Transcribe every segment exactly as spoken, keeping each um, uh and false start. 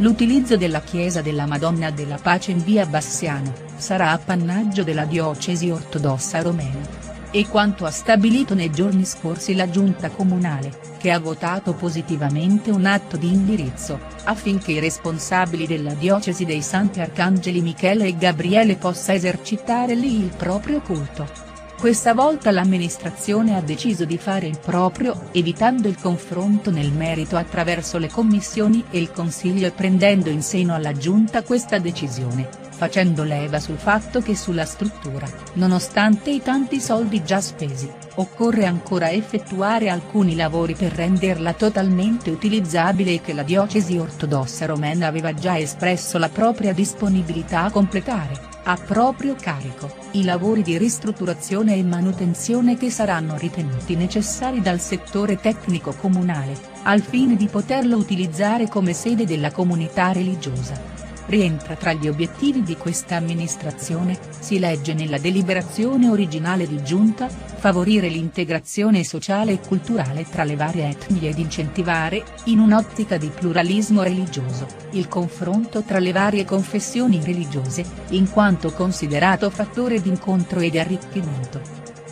L'utilizzo della chiesa della Madonna della Pace in via Bassiano, sarà appannaggio della diocesi ortodossa romena. E quanto ha stabilito nei giorni scorsi la giunta comunale, che ha votato positivamente un atto di indirizzo, affinché i responsabili della diocesi dei Santi Arcangeli Michele e Gabriele possa esercitare lì il proprio culto. Questa volta l'amministrazione ha deciso di fare il proprio, evitando il confronto nel merito attraverso le commissioni e il consiglio e prendendo in seno alla giunta questa decisione, facendo leva sul fatto che sulla struttura, nonostante i tanti soldi già spesi, occorre ancora effettuare alcuni lavori per renderla totalmente utilizzabile e che la diocesi ortodossa romena aveva già espresso la propria disponibilità a completare, a proprio carico, i lavori di ristrutturazione e manutenzione che saranno ritenuti necessari dal settore tecnico comunale, al fine di poterlo utilizzare come sede della comunità religiosa. Rientra tra gli obiettivi di questa amministrazione, si legge nella deliberazione originale di giunta, favorire l'integrazione sociale e culturale tra le varie etnie ed incentivare, in un'ottica di pluralismo religioso, il confronto tra le varie confessioni religiose, in quanto considerato fattore d'incontro e di arricchimento.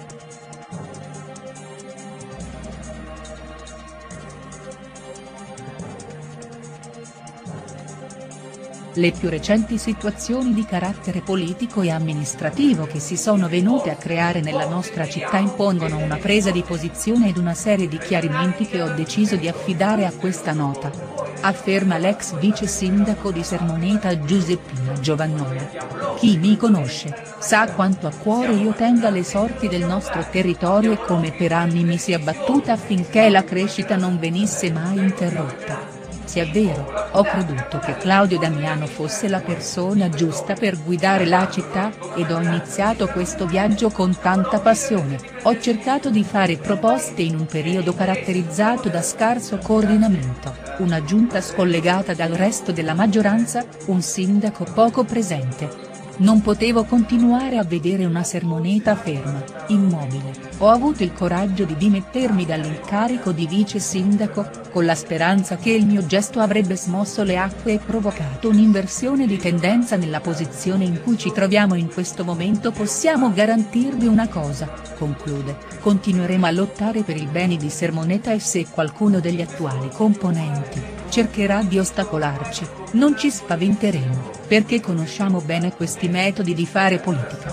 Le più recenti situazioni di carattere politico e amministrativo che si sono venute a creare nella nostra città impongono una presa di posizione ed una serie di chiarimenti che ho deciso di affidare a questa nota. Afferma l'ex vice sindaco di Sermoneta Giuseppina Giovannone. Chi mi conosce, sa quanto a cuore io tenga le sorti del nostro territorio e come per anni mi sia battuta affinché la crescita non venisse mai interrotta. Se è vero, ho creduto che Claudio Damiano fosse la persona giusta per guidare la città, ed ho iniziato questo viaggio con tanta passione, ho cercato di fare proposte in un periodo caratterizzato da scarso coordinamento, una giunta scollegata dal resto della maggioranza, un sindaco poco presente. Non potevo continuare a vedere una Sermoneta ferma, immobile, ho avuto il coraggio di dimettermi dall'incarico di vice sindaco, con la speranza che il mio gesto avrebbe smosso le acque e provocato un'inversione di tendenza nella posizione in cui ci troviamo in questo momento. Possiamo garantirvi una cosa, conclude, continueremo a lottare per il bene di Sermoneta e se qualcuno degli attuali componenti cercherà di ostacolarci, non ci spaventeremo, perché conosciamo bene questi metodi di fare politica.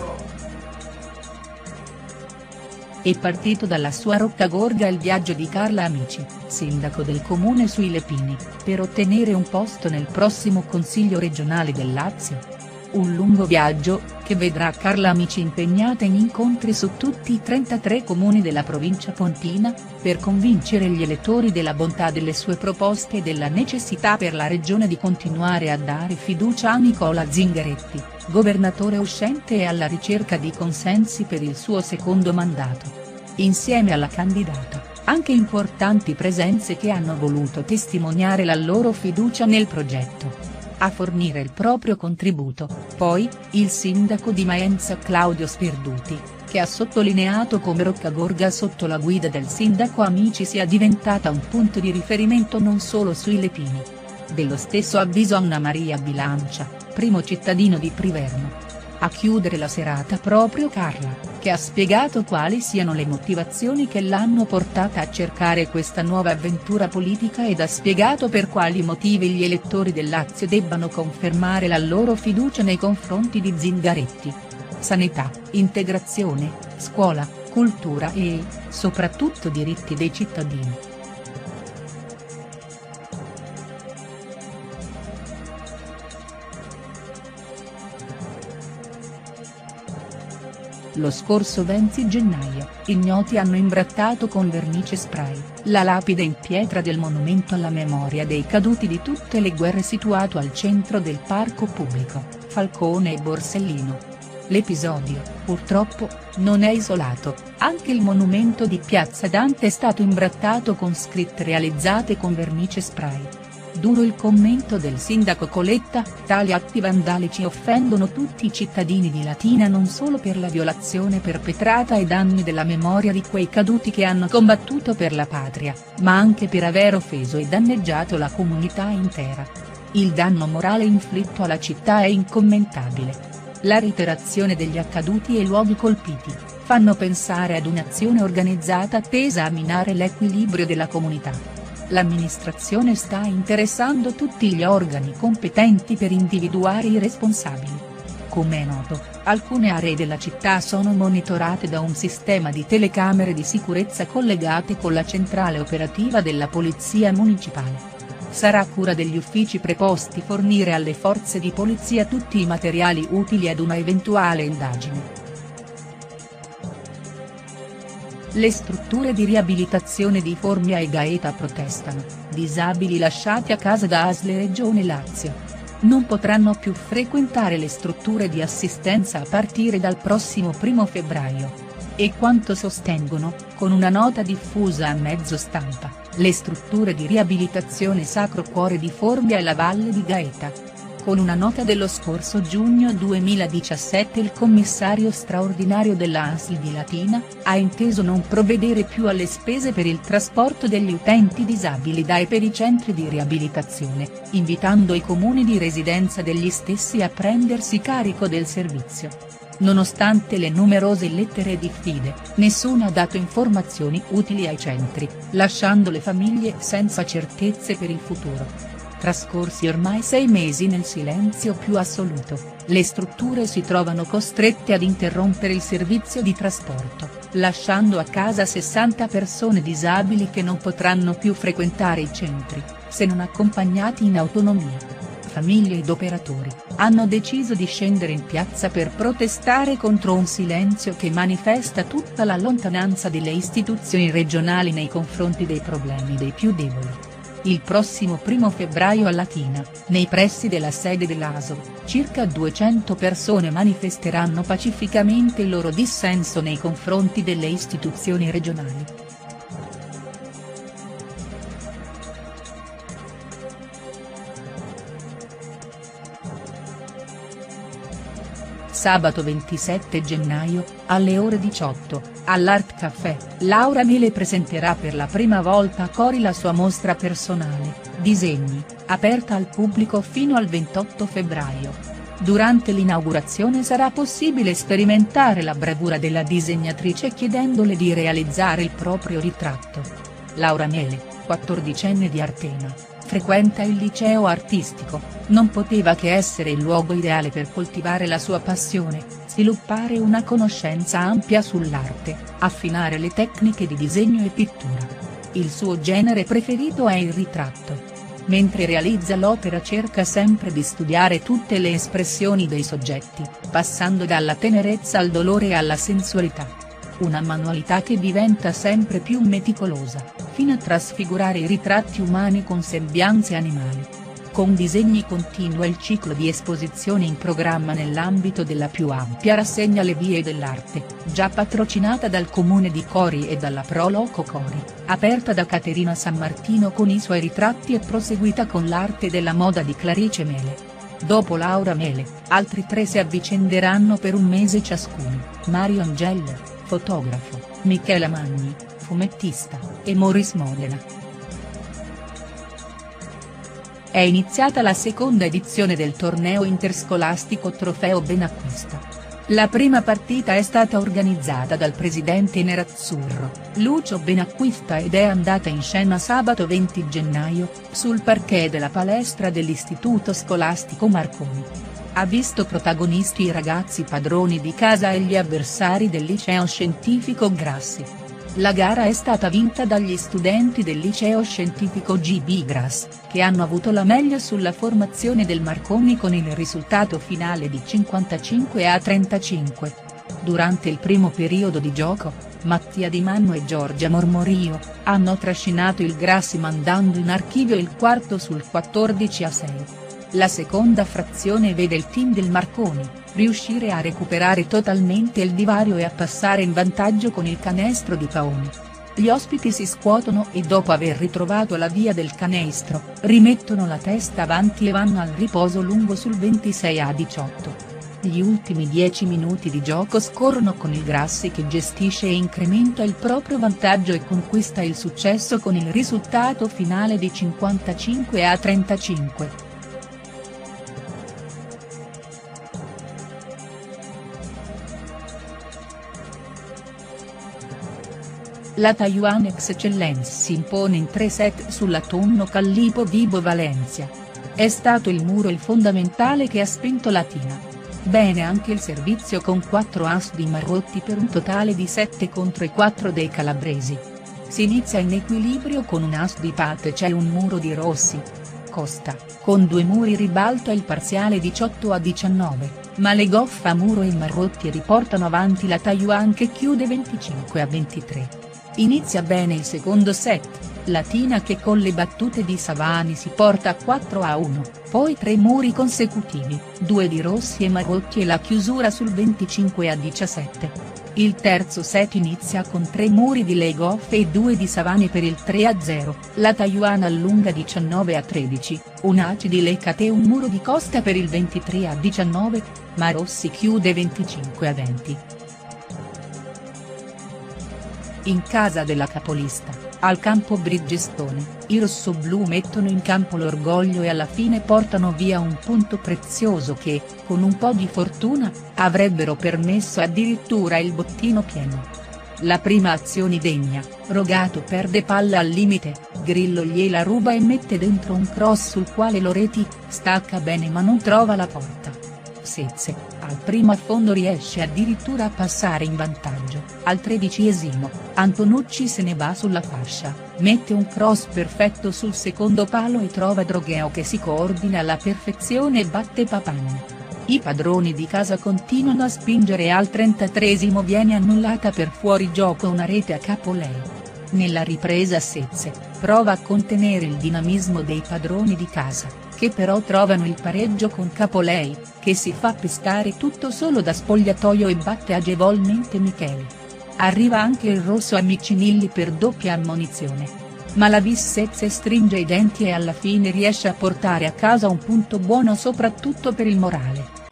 È partito dalla sua Roccagorga il viaggio di Carla Amici, sindaco del comune sui Lepini, per ottenere un posto nel prossimo Consiglio regionale del Lazio. Un lungo viaggio, che vedrà Carla Amici impegnata in incontri su tutti i trentatré comuni della provincia pontina, per convincere gli elettori della bontà delle sue proposte e della necessità per la regione di continuare a dare fiducia a Nicola Zingaretti, governatore uscente e alla ricerca di consensi per il suo secondo mandato. Insieme alla candidata, anche importanti presenze che hanno voluto testimoniare la loro fiducia nel progetto. A fornire il proprio contributo, poi, il sindaco di Maenza Claudio Sperduti, che ha sottolineato come Roccagorga sotto la guida del sindaco Amici sia diventata un punto di riferimento non solo sui Lepini. Dello stesso avviso Anna Maria Bilancia, primo cittadino di Priverno. A chiudere la serata proprio Carla, che ha spiegato quali siano le motivazioni che l'hanno portata a cercare questa nuova avventura politica ed ha spiegato per quali motivi gli elettori del Lazio debbano confermare la loro fiducia nei confronti di Zingaretti. Sanità, integrazione, scuola, cultura e, soprattutto diritti dei cittadini. Lo scorso venti gennaio, ignoti hanno imbrattato con vernice spray, la lapide in pietra del monumento alla memoria dei caduti di tutte le guerre situato al centro del parco pubblico, Falcone e Borsellino. L'episodio, purtroppo, non è isolato, anche il monumento di Piazza Dante è stato imbrattato con scritte realizzate con vernice spray. Duro il commento del sindaco Coletta, tali atti vandalici offendono tutti i cittadini di Latina non solo per la violazione perpetrata ai danni della memoria di quei caduti che hanno combattuto per la patria, ma anche per aver offeso e danneggiato la comunità intera. Il danno morale inflitto alla città è incommentabile. La reiterazione degli accaduti e luoghi colpiti, fanno pensare ad un'azione organizzata tesa a minare l'equilibrio della comunità. L'amministrazione sta interessando tutti gli organi competenti per individuare i responsabili. Come è noto, alcune aree della città sono monitorate da un sistema di telecamere di sicurezza collegate con la centrale operativa della Polizia Municipale. Sarà cura degli uffici preposti fornire alle forze di polizia tutti i materiali utili ad una eventuale indagine. Le strutture di riabilitazione di Formia e Gaeta protestano, disabili lasciati a casa da A S L e Regione Lazio. Non potranno più frequentare le strutture di assistenza a partire dal prossimo primo febbraio. E quanto sostengono, con una nota diffusa a mezzo stampa, le strutture di riabilitazione Sacro Cuore di Formia e la Valle di Gaeta. Con una nota dello scorso giugno duemiladiciassette il commissario straordinario della A S L di Latina, ha inteso non provvedere più alle spese per il trasporto degli utenti disabili da e per i centri di riabilitazione, invitando i comuni di residenza degli stessi a prendersi carico del servizio. Nonostante le numerose lettere e diffide, nessuno ha dato informazioni utili ai centri, lasciando le famiglie senza certezze per il futuro. Trascorsi ormai sei mesi nel silenzio più assoluto, le strutture si trovano costrette ad interrompere il servizio di trasporto, lasciando a casa sessanta persone disabili che non potranno più frequentare i centri, se non accompagnati in autonomia. Famiglie ed operatori, hanno deciso di scendere in piazza per protestare contro un silenzio che manifesta tutta la lontananza delle istituzioni regionali nei confronti dei problemi dei più deboli. Il prossimo primo febbraio a Latina, nei pressi della sede dell'A S O, circa duecento persone manifesteranno pacificamente il loro dissenso nei confronti delle istituzioni regionali. Sabato ventisette gennaio, alle ore diciotto, all'Art Café, Laura Mele presenterà per la prima volta a Cori la sua mostra personale, Disegni, aperta al pubblico fino al ventotto febbraio. Durante l'inaugurazione sarà possibile sperimentare la bravura della disegnatrice chiedendole di realizzare il proprio ritratto. Laura Mele, quattordicenne di Artena, frequenta il liceo artistico, non poteva che essere il luogo ideale per coltivare la sua passione, sviluppare una conoscenza ampia sull'arte, affinare le tecniche di disegno e pittura. Il suo genere preferito è il ritratto. Mentre realizza l'opera cerca sempre di studiare tutte le espressioni dei soggetti, passando dalla tenerezza al dolore e alla sensualità. Una manualità che diventa sempre più meticolosa, fino a trasfigurare i ritratti umani con sembianze animali. Con Disegni continua il ciclo di esposizioni in programma nell'ambito della più ampia rassegna Le Vie dell'Arte, già patrocinata dal Comune di Cori e dalla Pro Loco Cori, aperta da Caterina Sammartino con i suoi ritratti e proseguita con l'arte della moda di Clarice Mele. Dopo Laura Mele, altri tre si avvicenderanno per un mese ciascuno, Marion Geller, fotografo, Michela Magni, fumettista, e Maurice Modena. È iniziata la seconda edizione del torneo interscolastico Trofeo Benacquista. La prima partita è stata organizzata dal presidente nerazzurro, Lucio Benacquista ed è andata in scena sabato venti gennaio, sul parquet della palestra dell'Istituto Scolastico Marconi. Ha visto protagonisti i ragazzi padroni di casa e gli avversari del liceo scientifico Grassi. La gara è stata vinta dagli studenti del liceo scientifico G B Gras, che hanno avuto la meglio sulla formazione del Marconi con il risultato finale di cinquantacinque a trentacinque. Durante il primo periodo di gioco, Mattia Di Manno e Giorgia Mormorio, hanno trascinato il Grassi mandando in archivio il quarto sul quattordici a sei. La seconda frazione vede il team del Marconi riuscire a recuperare totalmente il divario e a passare in vantaggio con il canestro di Paoni. Gli ospiti si scuotono e dopo aver ritrovato la via del canestro, rimettono la testa avanti e vanno al riposo lungo sul ventisei a diciotto. Gli ultimi dieci minuti di gioco scorrono con il Grassi che gestisce e incrementa il proprio vantaggio e conquista il successo con il risultato finale di cinquantacinque a trentacinque. la Taiwan Excellence si impone in tre set sulla Tonno Callipo Vibo Valencia. È stato il muro il fondamentale che ha spinto Latina. Bene anche il servizio con quattro as di Marrotti per un totale di sette contro i quattro dei calabresi. Si inizia in equilibrio con un as di Pate e un muro di Rossi. Costa, con due muri ribalta il parziale diciotto a diciannove, ma le goffa Muro e Marrotti riportano avanti la Taiwan che chiude venticinque a ventitré. Inizia bene il secondo set, Latina che con le battute di Savani si porta a quattro a uno, poi tre muri consecutivi, due di Rossi e Marrotti e la chiusura sul venticinque a diciassette. Il terzo set inizia con tre muri di Le Goff e due di Savani per il tre a zero, la Taiwan allunga diciannove a tredici, un ace di Lecate e un muro di Costa per il ventitré a diciannove, ma Rossi chiude venticinque a venti. In casa della capolista, al campo Bridgestone, i rossoblù mettono in campo l'orgoglio e alla fine portano via un punto prezioso che, con un po' di fortuna, avrebbero permesso addirittura il bottino pieno. La prima azione degna, Rogato perde palla al limite, Grillo gliela ruba e mette dentro un cross sul quale Loreti, stacca bene ma non trova la porta. Sezze, al primo affondo riesce addirittura a passare in vantaggio, al tredicesimo, Antonucci se ne va sulla fascia, mette un cross perfetto sul secondo palo e trova Drogheo che si coordina alla perfezione e batte Papan. I padroni di casa continuano a spingere e al trentatreesimo viene annullata per fuorigioco una rete a Capolei. Nella ripresa Sezze, prova a contenere il dinamismo dei padroni di casa, che però trovano il pareggio con Capolei, che si fa pestare tutto solo da spogliatoio e batte agevolmente Micheli. Arriva anche il rosso a Miccinilli per doppia ammonizione. Ma la Vis Sezze stringe i denti e alla fine riesce a portare a casa un punto buono soprattutto per il morale.